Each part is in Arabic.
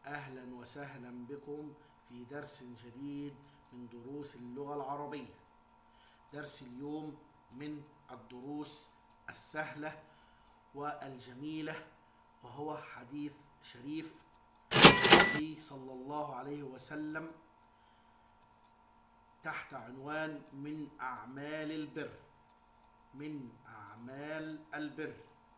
أهلا وسهلا بكم في درس جديد من دروس اللغة العربية. درس اليوم من الدروس السهلة والجميلة، وهو حديث شريف النبي صلى الله عليه وسلم تحت عنوان من أعمال البر. من أعمال البر.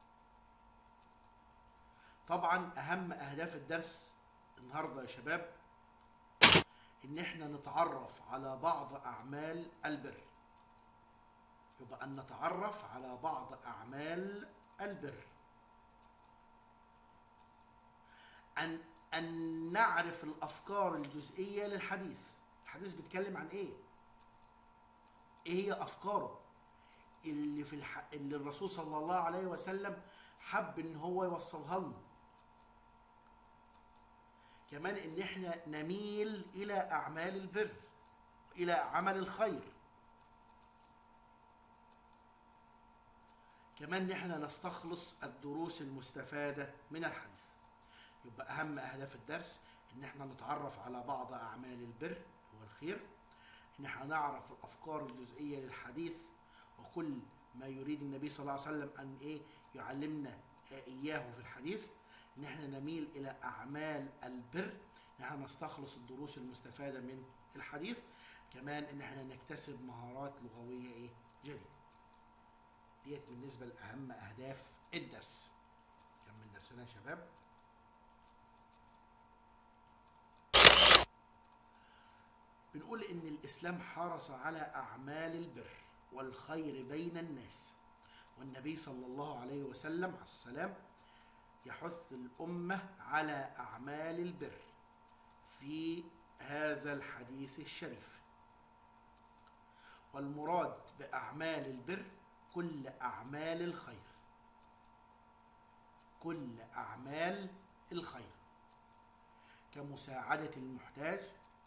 طبعا أهم أهداف الدرس النهاردة يا شباب إن احنا نتعرف على بعض أعمال البر. يبقى أن نتعرف على بعض أعمال البر، أن نعرف الأفكار الجزئية للحديث. الحديث بيتكلم عن إيه؟ إيه هي أفكاره اللي الرسول صلى الله عليه وسلم حب إن هو يوصلها لنا. كمان إن إحنا نميل إلى أعمال البر، إلى عمل الخير. كمان إن إحنا نستخلص الدروس المستفادة من الحديث. يبقى أهم أهداف الدرس إن إحنا نتعرف على بعض أعمال البر والخير، إن إحنا نعرف الأفكار الجزئية للحديث وكل ما يريد النبي صلى الله عليه وسلم أن يعلمنا إياه في الحديث، إن إحنا نميل إلى أعمال البر، إن إحنا نستخلص الدروس المستفادة من الحديث. كمان إن إحنا نكتسب مهارات لغوية جديدة. ديت بالنسبة لأهم أهداف الدرس. كمل درسنا يا شباب. بنقول إن الإسلام حرص على أعمال البر والخير بين الناس، والنبي صلى الله عليه وسلم عليه السلام يحث الأمة على أعمال البر في هذا الحديث الشريف. والمراد بأعمال البر كل أعمال الخير، كل أعمال الخير، كمساعدة المحتاج،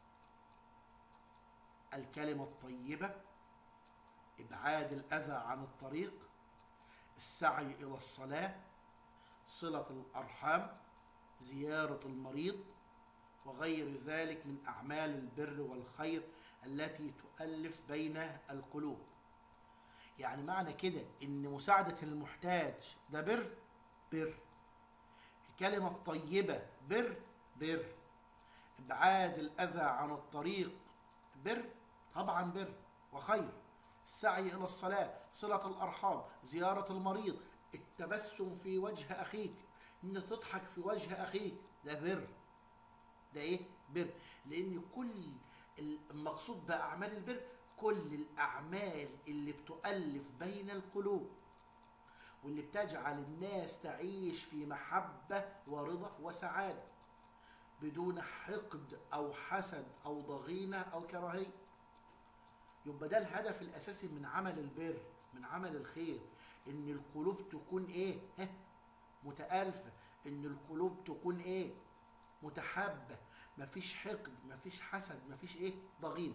الكلمة الطيبة، إبعاد الأذى عن الطريق، السعي إلى الصلاة، صلة الأرحام، زيارة المريض، وغير ذلك من أعمال البر والخير التي تؤلف بين القلوب. يعني معنى كده إن مساعدة المحتاج ده بر، بر. الكلمة الطيبة بر، بر. إبعاد الأذى عن الطريق بر، طبعا بر وخير. السعي إلى الصلاة، صلة الأرحام، زيارة المريض، التبسم في وجه أخيك، إن تضحك في وجه أخيك، ده بر. ده بر. لأن كل المقصود بأعمال البر كل الأعمال اللي بتؤلف بين القلوب، واللي بتجعل الناس تعيش في محبة ورضا وسعادة بدون حقد أو حسد أو ضغينة أو كراهية. يبقى ده الهدف الأساسي من عمل البر، من عمل الخير، إن القلوب تكون متآلفة، إن القلوب تكون متحابة، مفيش حقد، مفيش حسد، مفيش ضغينة.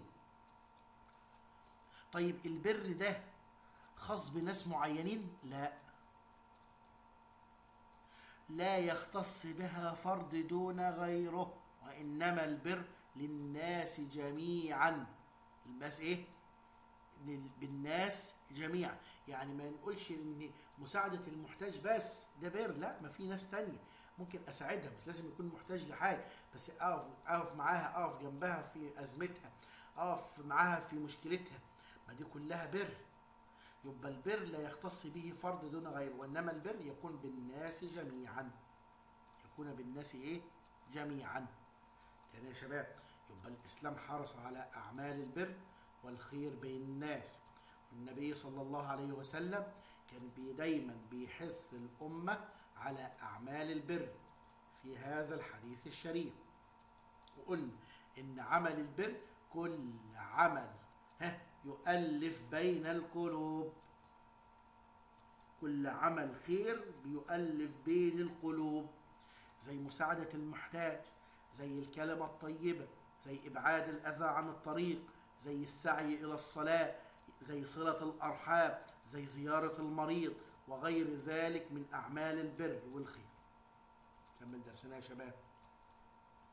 طيب البر ده خاص بناس معينين؟ لا يختص بها فرد دون غيره، وإنما البر للناس جميعا. الناس بالناس جميعا. يعني ما نقولش ان مساعدة المحتاج بس ده بر، لا، ما في ناس تانية ممكن اساعدها، مش لازم يكون محتاج لحاجة، بس اقف معاها، اقف جنبها في ازمتها، اقف معاها في مشكلتها، ما دي كلها بر. يبقى البر لا يختص به فرد دون غيره، وانما البر يكون بالناس جميعا، يكون بالناس جميعا. يعني يا شباب، يبقى الاسلام حرص على اعمال البر والخير بين الناس، والنبي صلى الله عليه وسلم كان دايما بيحث الامه على اعمال البر في هذا الحديث الشريف. وقلنا ان عمل البر كل عمل يؤلف بين القلوب، كل عمل خير بيؤلف بين القلوب، زي مساعدة المحتاج، زي الكلمة الطيبة، زي إبعاد الأذى عن الطريق، زي السعي إلى الصلاة، زي صلة الأرحام، زي زيارة المريض، وغير ذلك من أعمال البر والخير. كمل درسنا يا شباب.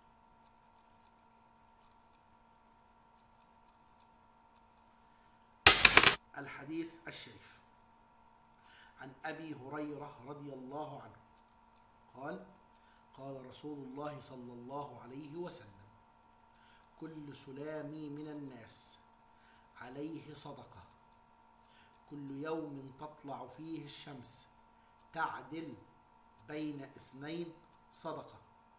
الحديث الشريف عن أبي هريرة رضي الله عنه قال: قال رسول الله صلى الله عليه وسلم: كل سلامي من الناس عليه صدقة، كل يوم تطلع فيه الشمس تعدل بين اثنين صدقة،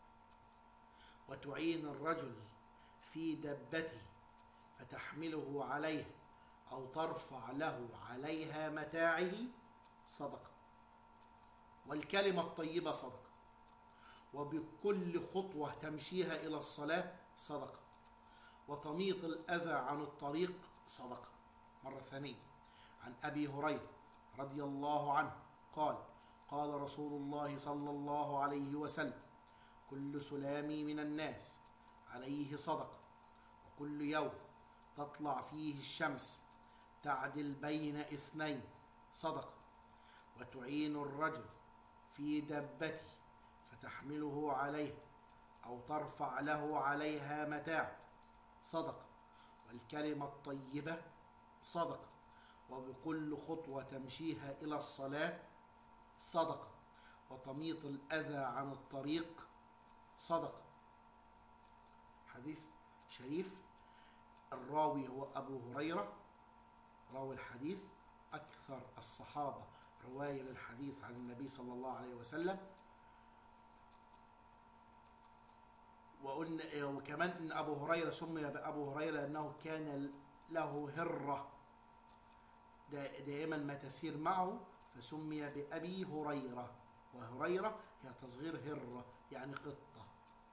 وتعين الرجل في دابته فتحمله عليه أو ترفع له عليها متاعه صدقة، والكلمة الطيبة صدقة، وبكل خطوة تمشيها إلى الصلاة صدقة، وتميط الأذى عن الطريق صدقة. مرة ثانية عن أبي هريرة رضي الله عنه قال: قال رسول الله صلى الله عليه وسلم: كل سلامي من الناس عليه صدقة، وكل يوم تطلع فيه الشمس تعدل بين اثنين صدقة، وتعين الرجل في دابته فتحمله عليه أو ترفع له عليها متاع صدقة، والكلمة الطيبة صدقة، وبكل خطوة تمشيها إلى الصلاة صدقة، وتميط الأذى عن الطريق صدقة. حديث شريف. الراوي هو أبو هريرة راوي الحديث، أكثر الصحابة رواية للحديث عن النبي صلى الله عليه وسلم. وكمان إن أبو هريرة سمي بأبو هريرة لأنه كان له هرة دائما ما تسير معه، فسمي بأبي هريرة، وهريرة هي تصغير هرة يعني قطة.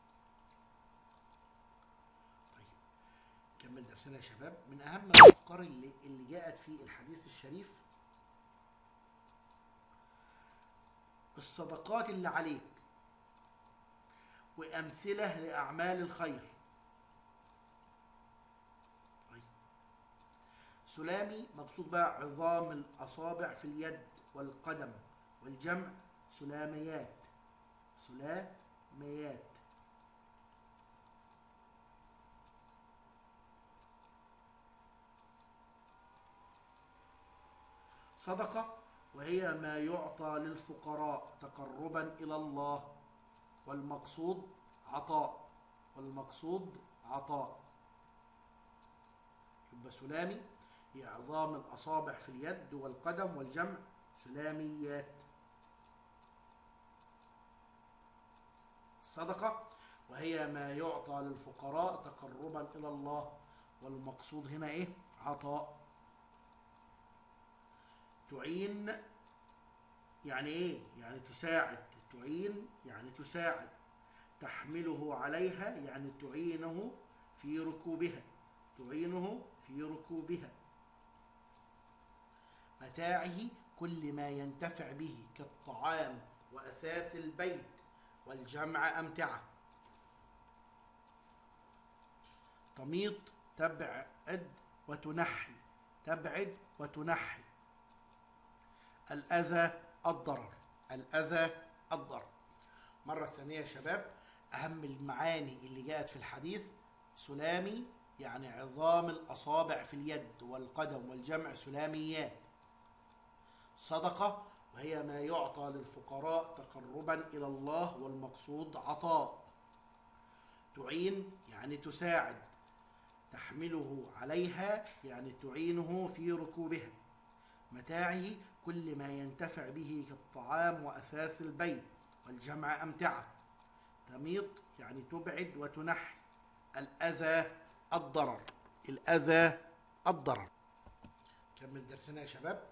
طيب كمل درسنا يا شباب. من أهم الأفكار اللي جاءت في الحديث الشريف الصدقات اللي عليك وأمثلة لأعمال الخير. طيب سلامي مقصود بقى عظام الأصابع في اليد والقدم، والجمع سلاميات. سلاميات. صدقة وهي ما يعطى للفقراء تقربا إلى الله، والمقصود عطاء. يبقى سلامي هي عظام الأصابع في اليد والقدم، والجمع سلاميات. الصدقة وهي ما يعطى للفقراء تقربا إلى الله، والمقصود هنا إيه؟ عطاء. تعين يعني إيه؟ يعني تساعد. تعين يعني تساعد. تحمله عليها يعني تعينه في ركوبها. متاعه كل ما ينتفع به كالطعام وأثاث البيت، والجمع أمتعة. تميط تبعد وتنحي. الأذى الضرر. مرة ثانية يا شباب، أهم المعاني اللي جاءت في الحديث: سلامي يعني عظام الأصابع في اليد والقدم، والجمع سلاميات. صدقة وهي ما يعطى للفقراء تقربا إلى الله، والمقصود عطاء. تعين يعني تساعد. تحمله عليها يعني تعينه في ركوبها. متاعه كل ما ينتفع به كالطعام وأثاث البيت، والجمع أمتعة. تميط يعني تبعد وتنحي. الأذى الضرر. كمل درسنا يا شباب.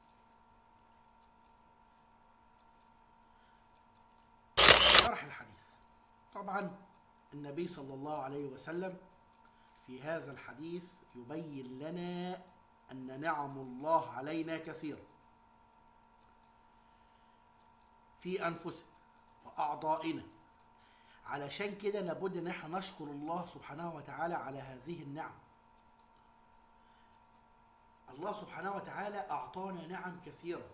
شرح الحديث. طبعا النبي صلى الله عليه وسلم في هذا الحديث يبين لنا أن نعم الله علينا كثيرة في أنفسنا وأعضائنا، علشان كده لابد أن احنا نشكر الله سبحانه وتعالى على هذه النعم. الله سبحانه وتعالى أعطانا نعم كثيرة: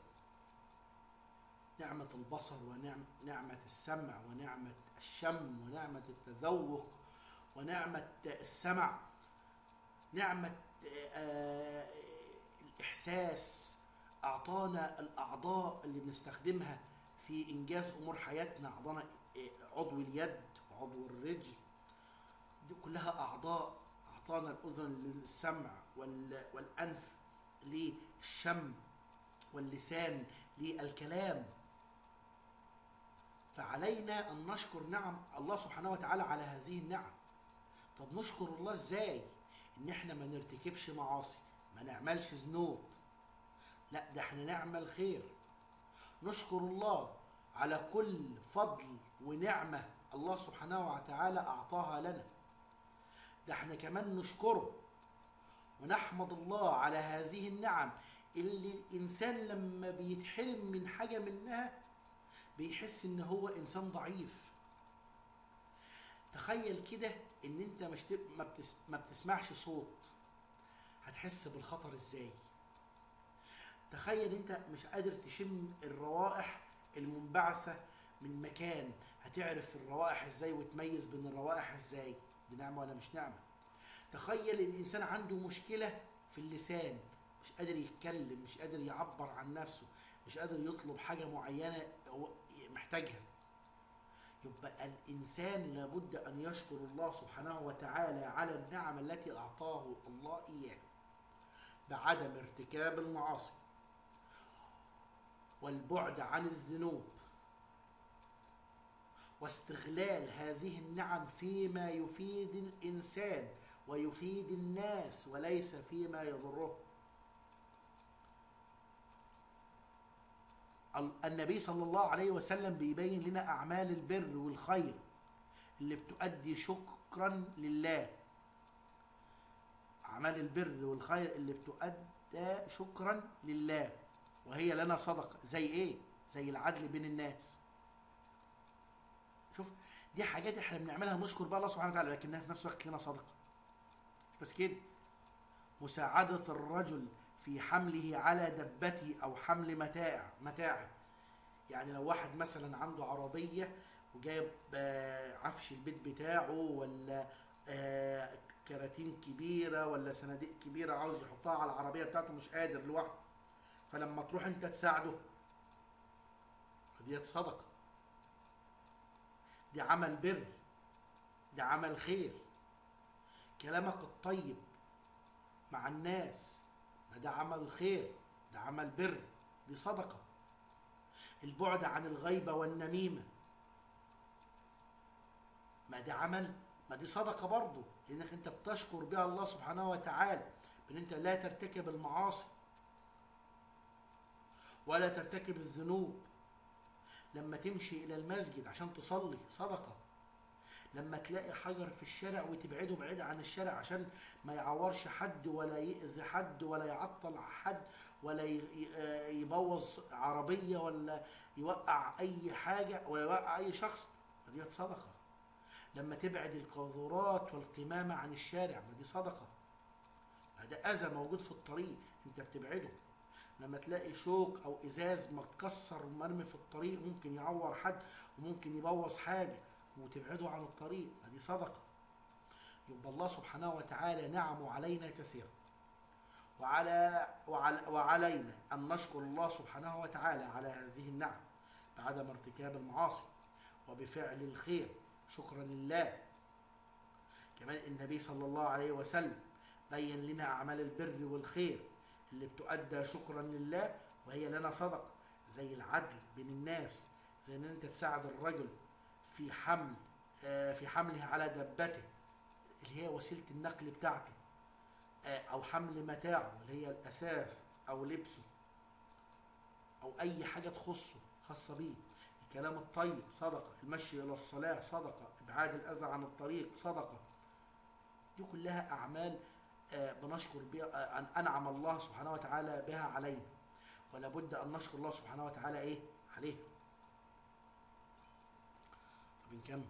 نعمة البصر، ونعمة السمع، ونعمة الشم، ونعمة التذوق، ونعمة السمع، نعمة إحساس، أعطانا الأعضاء اللي بنستخدمها في إنجاز أمور حياتنا، أعطانا عضو اليد وعضو الرجل، دي كلها أعضاء. أعطانا الأذن للسمع والأنف للشم واللسان للكلام. فعلينا أن نشكر نعم الله سبحانه وتعالى على هذه النعم. طب نشكر الله إزاي؟ إن إحنا ما نرتكبش معاصي، ما نعملش ذنوب، لا ده إحنا نعمل خير. نشكر الله على كل فضل ونعمة الله سبحانه وتعالى أعطاها لنا، ده إحنا كمان نشكره ونحمد الله على هذه النعم اللي الإنسان لما بيتحرم من حاجة منها بيحس إن هو إنسان ضعيف. تخيل كده إن أنت ما بتسمعش صوت، هتحس بالخطر إزاي؟ تخيل أنت مش قادر تشم الروائح المنبعثة من مكان، هتعرف الروائح إزاي وتميز بين الروائح إزاي؟ دي نعمة ولا مش نعمة؟ تخيل الإنسان عنده مشكلة في اللسان، مش قادر يتكلم، مش قادر يعبر عن نفسه، مش قادر يطلب حاجة معينة هو محتاجها. يبقى الإنسان لابد أن يشكر الله سبحانه وتعالى على النعم التي أعطاه الله إياه بعدم ارتكاب المعاصي والبعد عن الذنوب واستغلال هذه النعم فيما يفيد الإنسان ويفيد الناس وليس فيما يضره. النبي صلى الله عليه وسلم بيبين لنا أعمال البر والخير اللي بتؤدي شكرا لله. أعمال البر والخير اللي بتؤدى شكرا لله وهي لنا صدقة. زي إيه؟ زي العدل بين الناس. شوف، دي حاجات احنا بنعملها نشكر بقى الله سبحانه وتعالى، لكنها في نفس الوقت لنا صدقة. بس كده، مساعدة الرجل في حمله على دبته أو حمل متاعه. يعني لو واحد مثلا عنده عربية وجايب عفش البيت بتاعه ولا كراتين كبيرة ولا صناديق كبيرة عاوز يحطها على العربية بتاعته، مش قادر لوحده، فلما تروح انت تساعده، دي صدقة، دي عمل بر، دي عمل خير. كلامك الطيب مع الناس، ما ده عمل خير، ده عمل بر، دي صدقة. البعد عن الغيبة والنميمة، ما ده عمل، ما دي صدقة برضه، لأنك أنت بتشكر بها الله سبحانه وتعالى بأن أنت لا ترتكب المعاصي ولا ترتكب الذنوب. لما تمشي إلى المسجد عشان تصلي صدقة. لما تلاقي حجر في الشارع وتبعده بعيد عن الشارع عشان ما يعورش حد ولا يأذي حد ولا يعطل حد ولا يبوظ عربية ولا يوقع أي حاجة ولا يوقع أي شخص، فدي صدقة. لما تبعد القاذورات والقمامة عن الشارع، دي صدقة. هذا أذى موجود في الطريق أنت بتبعده. لما تلاقي شوك أو إزاز متكسر ومرمي في الطريق ممكن يعور حد وممكن يبوظ حاجة وتبعده عن الطريق، هذه صدقة. يبقى الله سبحانه وتعالى نعمه علينا كثيرا، وعلينا أن نشكر الله سبحانه وتعالى على هذه النعم بعدم ارتكاب المعاصي وبفعل الخير شكرا لله. كمان النبي صلى الله عليه وسلم بين لنا أعمال البر والخير اللي بتؤدى شكرا لله وهي لنا صدقة، زي العدل بين الناس، زي ان انت تساعد الرجل في حمله على دبته اللي هي وسيلة النقل بتاعته، او حمل متاعه اللي هي الاثاث او لبسه او اي حاجة تخصه خاصة بيه. الكلام الطيب صدقة، المشي الى الصلاة صدقة، ابعاد الاذى عن الطريق صدقة. دي كلها اعمال بنشكر بها أن أنعم الله سبحانه وتعالى بها علينا، ولا بد أن نشكر الله سبحانه وتعالى إيه عليه. بنكمل.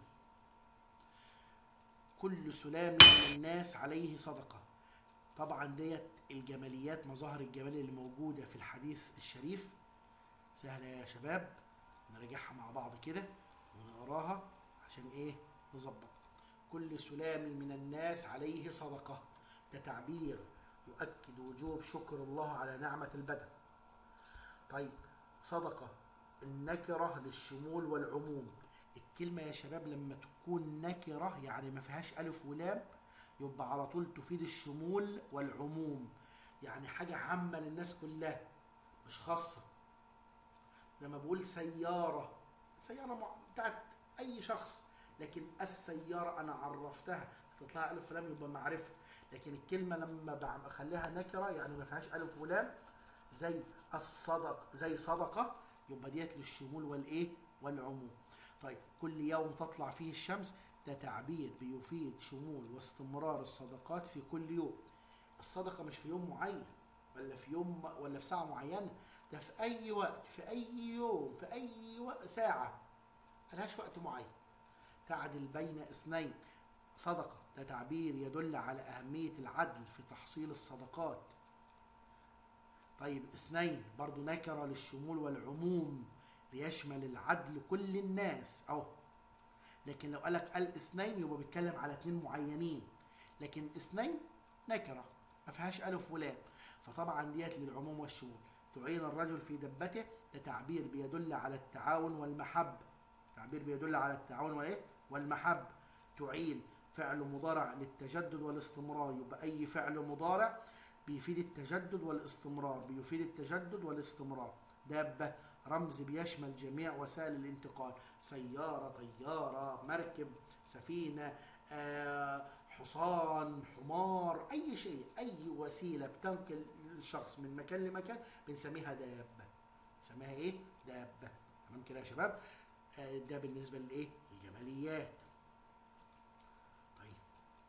كل سلام من الناس عليه صدقة. طبعا ديت الجماليات، مظاهر الجمال اللي موجودة في الحديث الشريف سهلة يا شباب، نراجعها مع بعض كده ونقراها عشان إيه نظبط. كل سلام من الناس عليه صدقة، ده تعبير يؤكد وجوب شكر الله على نعمة البدن. طيب صدقة النكرة للشمول والعموم. الكلمة يا شباب لما تكون نكرة يعني ما فيهاش ألف ولام يبقى على طول تفيد الشمول والعموم، يعني حاجة عامة للناس كلها مش خاصة. لما بقول سيارة، بتاعت أي شخص، لكن السيارة أنا عرفتها تطلع ألف ولام يبقى معرفة. لكن الكلمة لما بخليها نكرة يعني ما فيهاش ألف ولام زي زي صدقة يبقى ديت للشمول والإيه والعموم. طيب كل يوم تطلع فيه الشمس، ده تعبير بيفيد شمول واستمرار الصدقات في كل يوم. الصدقة مش في يوم معين ولا في يوم ولا في ساعة معينة، ده في أي وقت في أي يوم في أي ساعة، ملهاش وقت معين. تعدل بين اثنين. صدقة ده تعبير يدل على أهمية العدل في تحصيل الصدقات. طيب اثنين برضو نكرة للشمول والعموم ليشمل العدل كل الناس أهو. لكن لو قالك الاثنين يبقى بيتكلم على اثنين معينين، لكن اثنين نكرة ما فيهاش ألف ولام، فطبعا ديت للعموم والشمول. تعين الرجل في دبته، ده تعبير بيدل على التعاون والمحبة. تعبير بيدل على التعاون وايه والمحبة. تعين فعل مضارع للتجدد والاستمرار، يبقى أي فعل مضارع بيفيد التجدد والاستمرار، بيفيد التجدد والاستمرار. دابة رمز بيشمل جميع وسائل الانتقال، سيارة، طيارة، مركب، سفينة، حصان، حمار، أي شيء، أي وسيلة بتنقل الشخص من مكان لمكان بنسميها دابة. نسميها إيه؟ دابة. تمام كده يا شباب؟ ده بالنسبة لإيه؟ الجماليات. طيب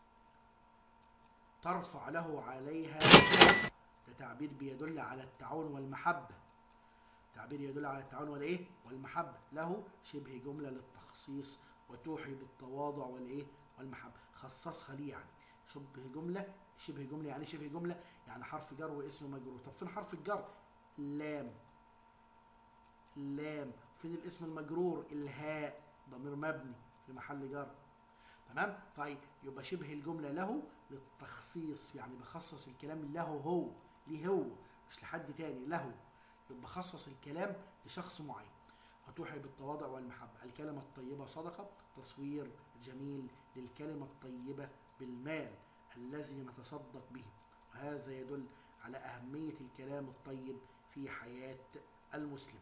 ترفع له عليها، ده تعبير بيدل على التعاون والمحبة. تعبير يدل على التعاون والايه والمحبة. له شبه جملة للتخصيص وتوحي بالتواضع والايه والمحبة. خصصها ليه يعني شبه جملة. شبه جملة يعني شبه جملة يعني حرف جر واسم مجرور. طب فين حرف الجر؟ لام. لام. فين الاسم المجرور؟ الهاء، ضمير مبني في محل جر. تمام. طيب يبقى شبه الجملة له للتخصيص، يعني بخصص الكلام له هو، ليه هو مش لحد تاني، له. يبقى خصص الكلام لشخص معين. وتوحي بالتواضع والمحبة. الكلمة الطيبة صدقة، تصوير جميل للكلمة الطيبة بالمال الذي نتصدق به، وهذا يدل على أهمية الكلام الطيب في حياة المسلم.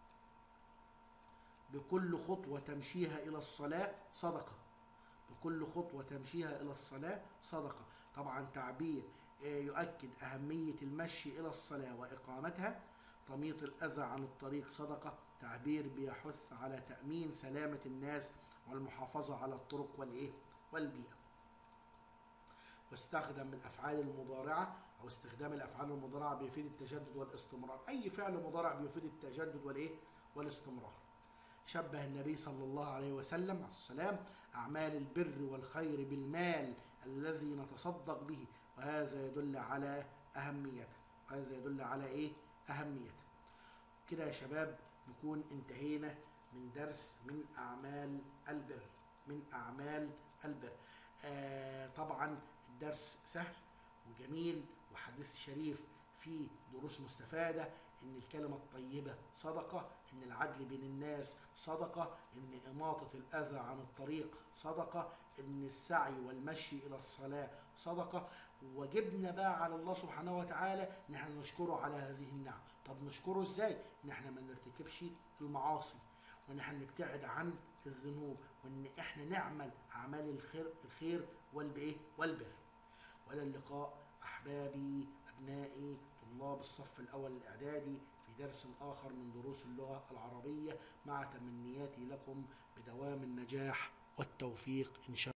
بكل خطوة تمشيها إلى الصلاة صدقة. بكل خطوة تمشيها إلى الصلاة صدقة. طبعا تعبير يؤكد أهمية المشي إلى الصلاة وإقامتها. تميط الأذى عن الطريق صدقة، تعبير بيحث على تأمين سلامة الناس والمحافظة على الطرق والبيئة. واستخدم الأفعال المضارعة أو استخدام الأفعال المضارعة بيفيد التجدد والاستمرار. أي فعل مضارع بيفيد التجدد والاستمرار. شبه النبي صلى الله عليه وسلم عليه السلام أعمال البر والخير بالمال الذي نتصدق به، وهذا يدل على أهميته. وهذا يدل على أهميته. كده يا شباب نكون انتهينا من درس من أعمال البر. من أعمال البر. طبعا الدرس سهل وجميل وحديث شريف فيه دروس مستفادة. إن الكلمة الطيبة صدقة، إن العدل بين الناس صدقة، إن إماطة الأذى عن الطريق صدقة، إن السعي والمشي إلى الصلاة صدقة. وجبنا بقى على الله سبحانه وتعالى إن احنا نشكره على هذه النعم. طب نشكره إزاي؟ إن احنا ما نرتكبش المعاصي، وإن احنا نبتعد عن الذنوب، وإن احنا نعمل أعمال الخير والبر. وإلى اللقاء أحبابي أبنائي طلاب الصف الأول الإعدادي في درس آخر من دروس اللغة العربية، مع تمنياتي لكم بدوام النجاح والتوفيق إن شاء الله.